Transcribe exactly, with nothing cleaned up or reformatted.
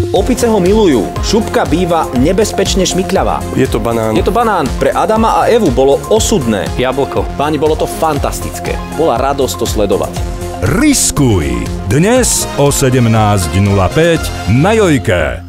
Opice ho milujú. Šupka býva nebezpečne šmykľavá. Je to banán. Je to banán. Pre Adama a Evu bolo osudné. Jablko. Páni, bolo to fantastické. Bola radosť to sledovať. Riskuj. Dnes o sedemnásť nula päť na Jojke.